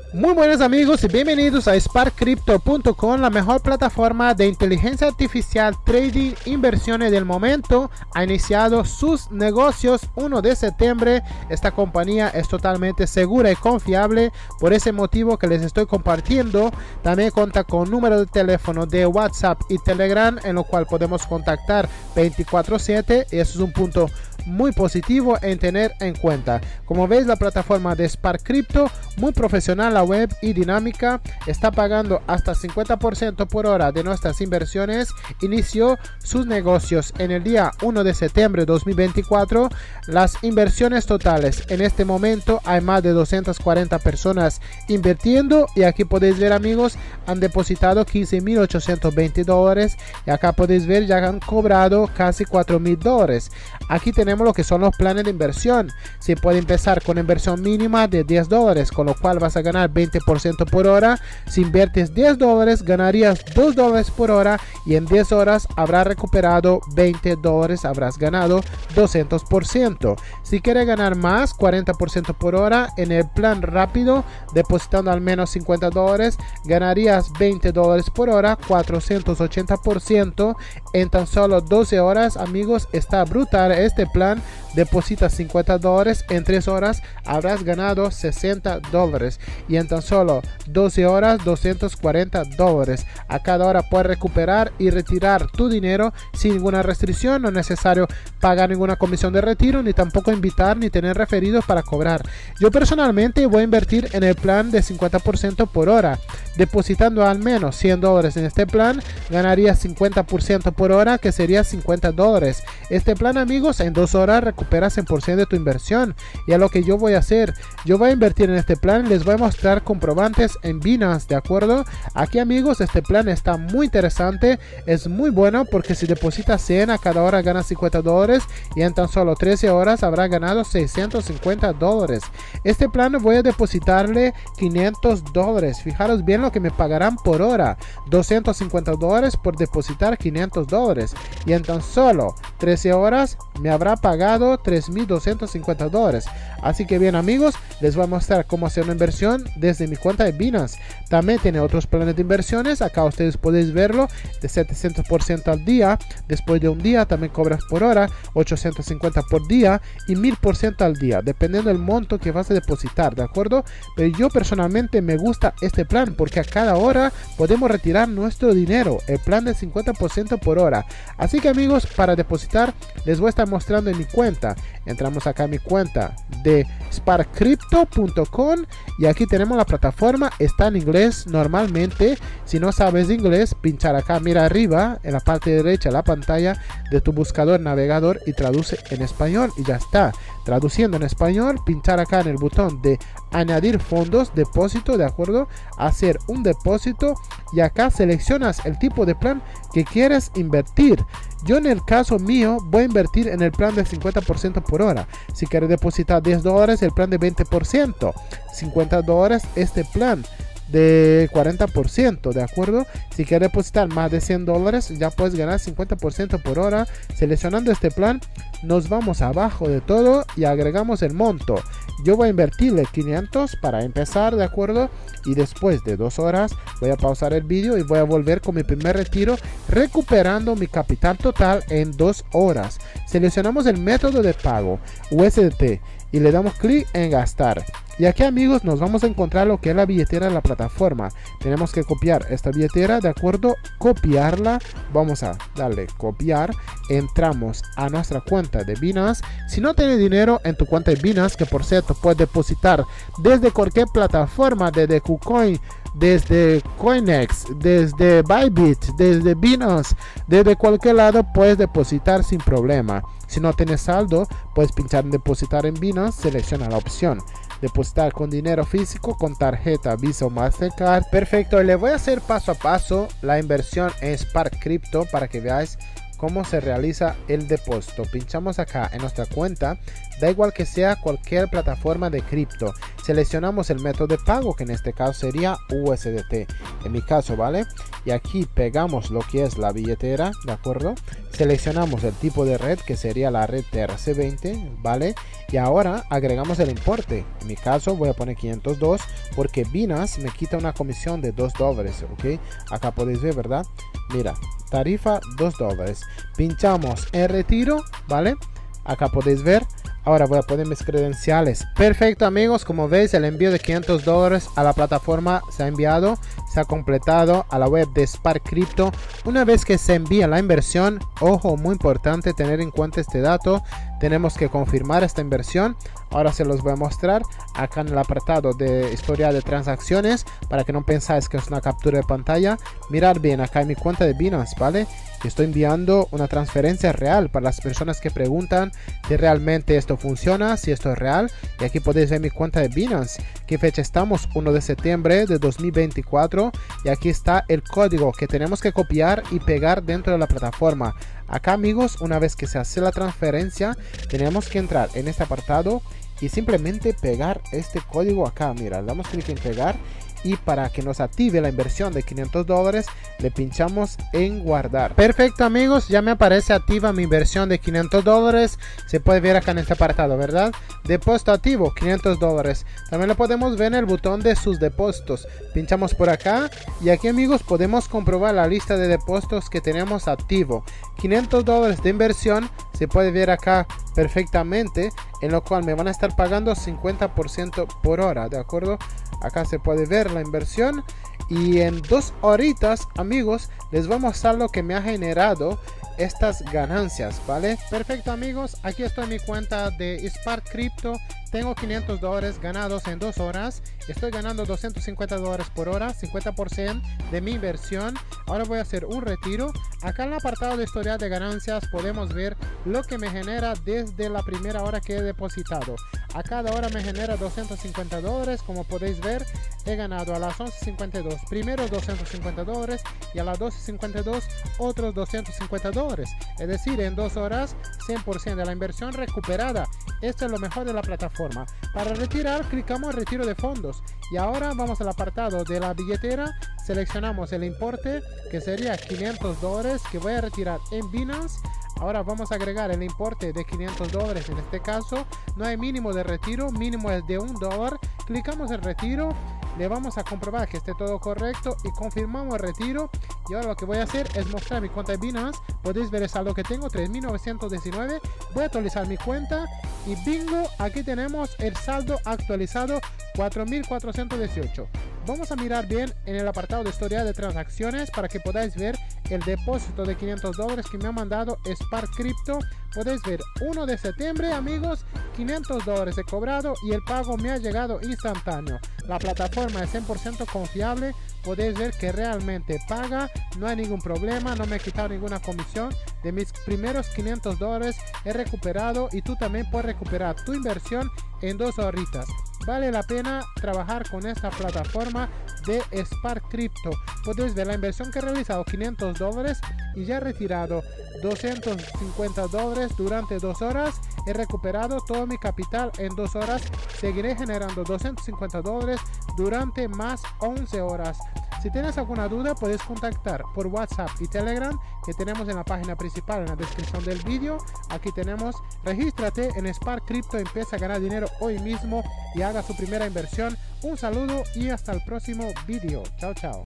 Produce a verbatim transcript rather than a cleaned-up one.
Muy buenos amigos y bienvenidos a Spark Crypto punto com, la mejor plataforma de inteligencia artificial, trading, inversiones del momento. Ha iniciado sus negocios uno de septiembre. Esta compañía es totalmente segura y confiable, por ese motivo que les estoy compartiendo. También cuenta con número de teléfono de WhatsApp y Telegram, en lo cual podemos contactar veinticuatro siete, y eso es un punto muy positivo en tener en cuenta. Como veis, la plataforma de Spark Crypto, muy profesional, la web y dinámica, está pagando hasta cincuenta por ciento por hora de nuestras inversiones. Inició sus negocios en el día uno de septiembre de dos mil veinticuatro. Las inversiones totales en este momento hay más de doscientas cuarenta personas invirtiendo, y aquí podéis ver, amigos, han depositado quince mil ochocientos veinte dólares, y acá podéis ver ya han cobrado casi cuatro mil dólares. Aquí tenemos lo que son los planes de inversión. Se puede empezar con inversión mínima de diez dólares, con lo cual vas a ganar veinte por ciento por hora. Si inviertes diez dólares, ganarías dos dólares por hora, y en diez horas habrás recuperado veinte dólares, habrás ganado doscientos por ciento. Si quieres ganar más, cuarenta por ciento por hora en el plan rápido, depositando al menos cincuenta dólares, ganarías veinte dólares por hora, cuatrocientos ochenta por ciento en tan solo doce horas. Amigos, está brutal este plan. Deposita cincuenta dólares, en tres horas habrás ganado sesenta dólares, y en tan solo doce horas doscientos cuarenta dólares. A cada hora puedes recuperar y retirar tu dinero sin ninguna restricción. No es necesario pagar ninguna comisión de retiro, ni tampoco invitar ni tener referidos para cobrar. Yo personalmente voy a invertir en el plan de cincuenta por ciento por hora. Depositando al menos cien dólares en este plan, ganaría cincuenta por ciento por hora, que sería cincuenta dólares. Este plan, amigos, en dos horas recuperas cien por ciento de tu inversión. Y a lo que yo voy a hacer, yo voy a invertir en este plan. Les voy a mostrar comprobantes en Binance, de acuerdo. Aquí, amigos, este plan está muy interesante, es muy bueno, porque si depositas cien, a cada hora ganas cincuenta dólares, y en tan solo trece horas habrá ganado seiscientos cincuenta dólares. Este plan voy a depositarle quinientos dólares. Fijaros bien lo que me pagarán por hora: doscientos cincuenta dólares por depositar quinientos dólares, y en tan solo trece horas me habrá pagado tres mil doscientos cincuenta dólares. Así que bien, amigos, les voy a mostrar cómo hacer una inversión desde mi cuenta de Binance. También tiene otros planes de inversiones, acá ustedes podéis verlo, de setecientos por ciento al día. Después de un día también cobras por hora, ochocientos cincuenta por día y mil por ciento al día, dependiendo del monto que vas a depositar, de acuerdo. Pero yo personalmente me gusta este plan, porque a cada hora podemos retirar nuestro dinero, el plan de cincuenta por ciento por hora. Así que, amigos, para depositar les voy a estar mostrando en mi cuenta. Entramos acá a mi cuenta de Spark Crypto punto com, y aquí tenemos la plataforma. Está en inglés normalmente. Si no sabes inglés, pinchar acá, mira arriba en la parte derecha de la pantalla de tu buscador navegador y traduce en español, y ya está. Traduciendo en español, pinchar acá en el botón de añadir fondos, depósito, de acuerdo, hacer un depósito, y acá seleccionas el tipo de plan que quieres invertir. Yo, en el caso mío, voy a invertir en el plan de cincuenta por ciento por hora. Si quieres depositar diez dólares, el plan de veinte por ciento, cincuenta dólares este plan de cuarenta por ciento, de acuerdo. Si quieres depositar más de cien dólares, ya puedes ganar cincuenta por ciento por hora. Seleccionando este plan, nos vamos abajo de todo y agregamos el monto. Yo voy a invertirle quinientos para empezar, de acuerdo, y después de dos horas voy a pausar el vídeo y voy a volver con mi primer retiro, recuperando mi capital total en dos horas. Seleccionamos el método de pago, U S D T, y le damos clic en gastar. Y aquí, amigos, nos vamos a encontrar lo que es la billetera de la plataforma. Tenemos que copiar esta billetera, de acuerdo, copiarla. Vamos a darle copiar. Entramos a nuestra cuenta de Binance. Si no tienes dinero en tu cuenta de Binance, que por cierto puedes depositar desde cualquier plataforma, desde KuCoin, desde Coinex, desde Bybit, desde Binance, desde cualquier lado puedes depositar sin problema. Si no tienes saldo, puedes pinchar en depositar en Binance, selecciona la opción depositar con dinero físico, con tarjeta Visa o Mastercard. Perfecto, y le voy a hacer paso a paso la inversión en Spark Crypto para que veáis cómo se realiza el depósito. Pinchamos acá en nuestra cuenta, da igual que sea cualquier plataforma de cripto. Seleccionamos el método de pago, que en este caso sería U S D T, en mi caso, ¿vale? Y aquí pegamos lo que es la billetera, ¿de acuerdo? seleccionamos el tipo de red, que sería la red T R C veinte, ¿vale? Y ahora agregamos el importe. En mi caso voy a poner quinientos dos porque Binance me quita una comisión de dos dólares, ¿ok? Acá podéis ver, ¿verdad? Mira, tarifa dos dólares. Pinchamos en retiro, ¿vale? Acá podéis ver. Ahora voy a poner mis credenciales. Perfecto, amigos, como veis el envío de quinientos dólares a la plataforma se ha enviado, se ha completado a la web de Spark Crypto. Una vez que se envía la inversión, ojo, muy importante tener en cuenta este dato, tenemos que confirmar esta inversión. Ahora se los voy a mostrar acá en el apartado de historial de transacciones para que no pensáis que es una captura de pantalla. Mirad bien acá en mi cuenta de Binance, ¿vale? Estoy enviando una transferencia real para las personas que preguntan si realmente esto funciona, si esto es real. Y aquí podéis ver mi cuenta de Binance. ¿Qué fecha estamos? uno de septiembre de dos mil veinticuatro. Y aquí está el código que tenemos que copiar y pegar dentro de la plataforma. Acá, amigos, una vez que se hace la transferencia, tenemos que entrar en este apartado y simplemente pegar este código acá. Mira, le damos clic en pegar. Y para que nos active la inversión de quinientos dólares, le pinchamos en guardar. Perfecto, amigos, ya me aparece activa mi inversión de quinientos dólares. Se puede ver acá en este apartado, ¿verdad? Depósito activo, quinientos dólares. También lo podemos ver en el botón de sus depósitos. Pinchamos por acá y aquí, amigos, podemos comprobar la lista de depósitos que tenemos activo. quinientos dólares de inversión, se puede ver acá perfectamente, en lo cual me van a estar pagando cincuenta por ciento por hora, ¿de acuerdo? Acá se puede ver la inversión y en dos horitas, amigos, les voy a mostrar lo que me ha generado estas ganancias, ¿vale? Perfecto, amigos, aquí estoy en mi cuenta de Spark Crypto. Tengo quinientos dólares ganados en dos horas. Estoy ganando doscientos cincuenta dólares por hora, cincuenta por ciento de mi inversión. Ahora voy a hacer un retiro. Acá en el apartado de historial de ganancias podemos ver lo que me genera desde la primera hora que he depositado. A cada hora me genera doscientos cincuenta dólares. Como podéis ver, he ganado a las once cincuenta y dos primero doscientos cincuenta dólares y a las doce cincuenta y dos otros doscientos cincuenta dólares. Es decir, en dos horas cien por ciento de la inversión recuperada. Esto es lo mejor de la plataforma. Para retirar, clicamos en retiro de fondos y ahora vamos al apartado de la billetera, seleccionamos el importe que sería quinientos dólares que voy a retirar en Binance. Ahora vamos a agregar el importe de quinientos dólares. En este caso no hay mínimo de retiro, mínimo es de un dólar. Clicamos en retiro, le vamos a comprobar que esté todo correcto y confirmamos el retiro. Y ahora lo que voy a hacer es mostrar mi cuenta de Binance. Podéis ver el saldo que tengo, tres mil novecientos diecinueve. Voy a actualizar mi cuenta y bingo, aquí tenemos el saldo actualizado, cuatro mil cuatrocientos dieciocho. Vamos a mirar bien en el apartado de historial de transacciones para que podáis ver el depósito de quinientos dólares que me ha mandado Spark Crypto. Podéis ver uno de septiembre, amigos, quinientos dólares he cobrado y el pago me ha llegado instantáneo. La plataforma es cien por ciento confiable. Podéis ver que realmente paga, no hay ningún problema, no me he quitado ninguna comisión. De mis primeros quinientos dólares he recuperado y tú también puedes recuperar tu inversión en dos horitas. Vale la pena trabajar con esta plataforma de Spark Crypto. Podéis ver la inversión que he realizado, quinientos dólares, y ya he retirado doscientos cincuenta dólares durante dos horas. He recuperado todo mi capital en dos horas. Seguiré generando doscientos cincuenta dólares durante más once horas. Si tienes alguna duda, puedes contactar por WhatsApp y Telegram que tenemos en la página principal, en la descripción del vídeo. Aquí tenemos, regístrate en Spark Crypto, empieza a ganar dinero hoy mismo y haga su primera inversión. Un saludo y hasta el próximo vídeo. Chao, chao.